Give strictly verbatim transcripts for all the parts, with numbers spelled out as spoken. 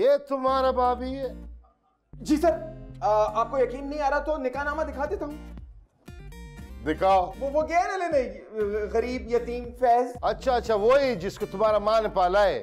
ये तुम्हारा भाभी है? जी सर, आ, आपको यकीन नहीं आ रहा तो निकाहनामा दिखा देता हूँ। दिखाओ। वो वो क्या है ना लेने, गरीब यतीम फैज। अच्छा अच्छा, वही जिसको तुम्हारा माँ ने पाला है।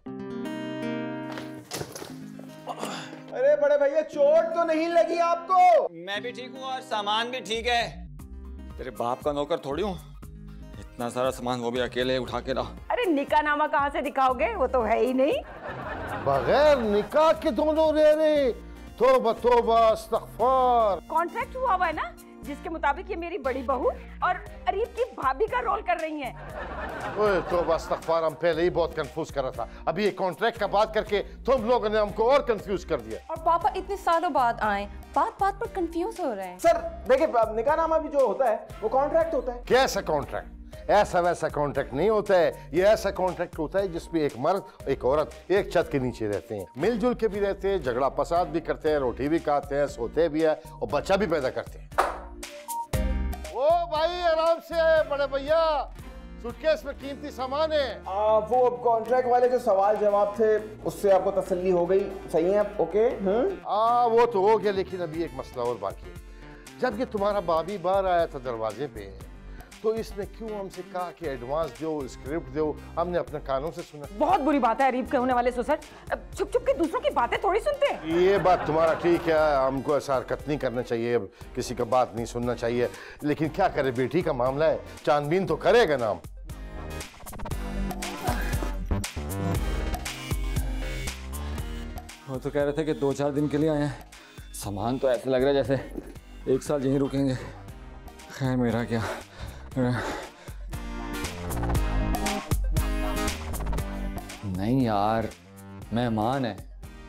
अरे बड़े भैया, चोट तो नहीं लगी आपको? मैं भी ठीक हूँ और सामान भी ठीक है। तेरे बाप का नौकर थोड़ी हूँ, इतना सारा सामान वो भी अकेले उठा के ला। अरे निकाहनामा कहाँ से दिखाओगे, वो तो है ही नहीं। बगैर निकाह के दोनों रह रहे। तौबा तौबा, इस्तग़फ़ार। कॉन्ट्रैक्ट हुआ हुआ है ना, जिसके मुताबिक ये मेरी बड़ी बहू और अरीब की भाभी का रोल कर रही हैं। ओए तौबा इस्तग़फ़ार, हम पहले ही बहुत कंफ्यूज कर रहा था, अभी ये कॉन्ट्रैक्ट का बात करके तुम लोगों ने हमको और कंफ्यूज कर दिया। और पापा इतने सालों बाद आए, बात बात पर कंफ्यूज हो रहे हैं। सर देखिए, निकाहनामा भी जो होता है वो कॉन्ट्रैक्ट होता है। कैसा कॉन्ट्रैक्ट? ऐसा वैसा कॉन्ट्रैक्ट नहीं होता है, ये ऐसा कॉन्ट्रैक्ट होता है जिसमें एक मर्द एक औरत एक छत के नीचे रहते हैं, मिलजुल के भी रहते हैं, झगड़ा फसाद भी करते हैं, रोटी भी खाते हैं, सोते भी है और बच्चा भी पैदा करते हैं। ओ भाई आराम से बड़े भैया, सूटकेस में कीमती सामान है। आ, वो कॉन्ट्रैक्ट वाले जो सवाल जवाब थे उससे आपको तसल्ली हो गई? सही है, ओके। हम्म आ, वो तो हो गया, लेकिन अभी एक मसला और बाकी है। जब ये तुम्हारा बाबी बाहर आया था दरवाजे पे, तो इसने क्यों हमसे कहा कि एडवांस दो, स्क्रिप्ट दो? हमने अपने कानों से सुना। बहुत बुरी बात है अरीब के होने वाले ससुर, छुप छुप के दूसरों की बातें थोड़ी सुनते हैं। ये बात तुम्हारा ठीक है, हमको ऐसा हरकत नहीं करना चाहिए, किसी का बात नहीं सुनना चाहिए, लेकिन क्या करे, बेटी का मामला है, छानबीन तो करेगा ना। वो तो कह रहे थे कि दो चार दिन के लिए आए हैं, सामान तो ऐसे लग रहा है जैसे एक साल यहीं रुकेंगे। खैर मेरा क्या। नहीं यार, मेहमान है।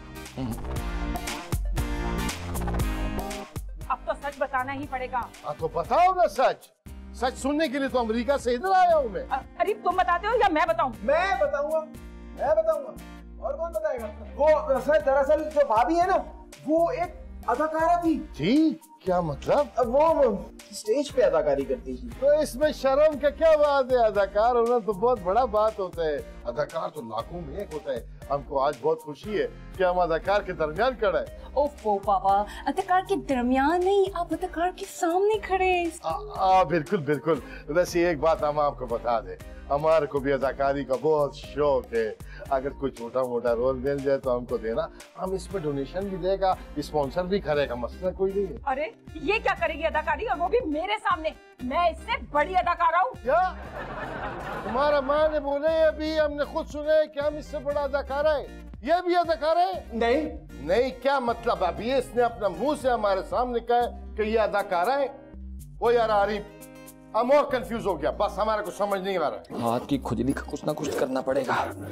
अब तो सच बताना ही पड़ेगा। आ, तो बताओ ना सच। सच सुनने के लिए तो अमेरिका से इधर आया हूँ मैं। अरीब तुम बताते हो या मैं बताऊं? मैं बताऊंगा, मैं बताऊंगा। और कौन बताएगा? वो सर दरअसल जो भाभी है ना, वो एक अदाकारा थी। जी? क्या मतलब? वो स्टेज पे अदाकारी करती थी। तो इसमें शर्म का क्या बात है? अदाकार होना तो बहुत बड़ा बात होता है, अदाकार तो लाखों में एक होता है। हमको आज बहुत खुशी है कि हम अदाकार के दरमियान खड़े हैं। ओफो पापा, अदाकार के दरमियान नहीं, आप अदाकार के सामने खड़े हैं। आ, बिल्कुल बिल्कुल। वैसे एक बात हम आपको बता दें, हमारे को भी अदाकारी का बहुत शौक है। अगर कोई छोटा मोटा रोल मिल जाए तो हमको देना, हम इस पर डोनेशन भी देगा, स्पॉन्सर भी करेगा, मसला कोई नहीं है। अरे ये क्या करेगी अदाकारी, और वो भी मेरे सामने? मैं इससे बड़ी अदाकारा हूँ। क्या तुम्हारा माँ ने बोले? अभी हमने खुद सुने कि हम इससे बड़ा अदाकारा है। ये भी अदाकारा है? नहीं नहीं, क्या मतलब? अभी इसने अपना मुंह से हमारे सामने कहा कि ये अदाकारा है। वो यार आरिफ, हम और कंफ्यूज हो गया, बस हमारे को समझ नहीं आ रहा। हाथ की खुजली का कुछ ना कुछ करना पड़ेगा।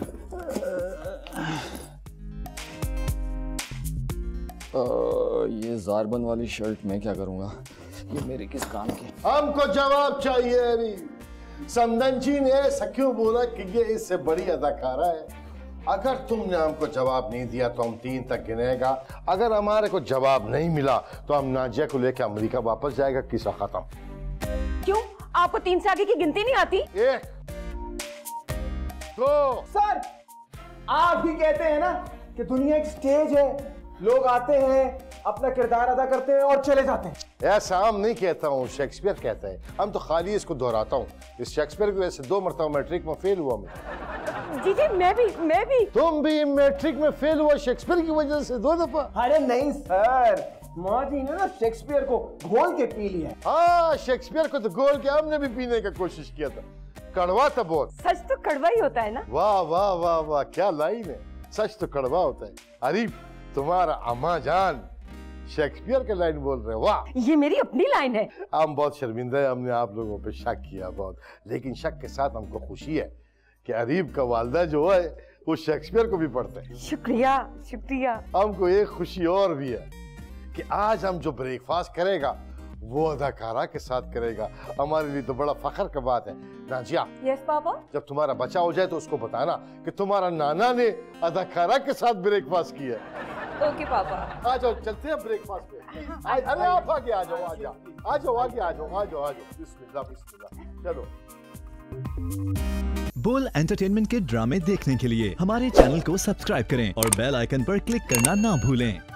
आ, ये जारबन वाली शर्ट में क्या करूंगा, ये मेरे किस काम की? हमको जवाब चाहिए। अभी समदन जी ने ऐसा क्यों बोला कि ये इससे बड़ी अदाकारा है? अगर तुमने हमको जवाब नहीं दिया तो हम तीन तक गिनेगा। अगर हमारे को जवाब नहीं मिला तो हम नाजिया को लेकर अमेरिका वापस जाएगा। किस्सा खत्म। क्यों, आपको तीन से आगे की गिनती नहीं आती? एक, दो। सर, आप ही कहते हैं ना कि दुनिया एक स्टेज है, लोग आते हैं, अपना किरदार अदा करते हैं और चले जाते हैं। ऐसा हम नहीं कहता हूँ, शेक्सपियर कहता है। हम तो खाली इसको दोहराता हूँ। इस शेक्सपियर की वजह से दो मरतबा मैट्रिक में फेल हुआ मैं। जी जी, मैं भी मैं भी तुम भी मैट्रिक में फेल हुआ शेक्सपियर की वजह से दो दफा? अरे नहीं सर, माँ जी ने ना शेक्सपियर को घोल के पी लिया। हाँ, शेक्सपियर को तो घोल के हमने भी पीने का कोशिश किया था, कड़वा था बहुत। सच तो कड़वा ही होता है ना? वाह वाह वाह वाह, क्या लाइन है। सच तो कड़वा होता है। अरे तुम्हारा अम्मा जान शेक्सपियर का लाइन बोल रहे हैं। वाह, ये मेरी अपनी लाइन है। हम बहुत शर्मिंदा है, हमने आप लोगों पे शक किया बहुत, लेकिन शक के साथ हमको खुशी है कि अरीब का वालदा जो है वो शेक्सपियर को भी पढ़ते हैं। शुक्रिया शुक्रिया। हमको एक खुशी और भी है कि आज हम जो ब्रेकफास्ट करेगा वो अदाकारा के साथ करेगा। हमारे लिए तो बड़ा फख्र का बात है। Nazia, yes papa. जब तुम्हारा बच्चा हो जाए तो उसको बताना कि तुम्हारा नाना ने अदाकारा के साथ ब्रेकफास्ट किया। ओके पापा। आ जाओ, चलते हैं ब्रेकफास्ट पे। अरे आप आगे आ जाओ, आ जाओ आ जाओ आगे आ जाओ आ जाओ आ जाओ। बिस्मिल्लाह बिस्मिल्लाह, चलो। बोल एंटरटेनमेंट के ड्रामे देखने के लिए हमारे चैनल को सब्सक्राइब करें और बेल आइकन पर क्लिक करना ना भूलें।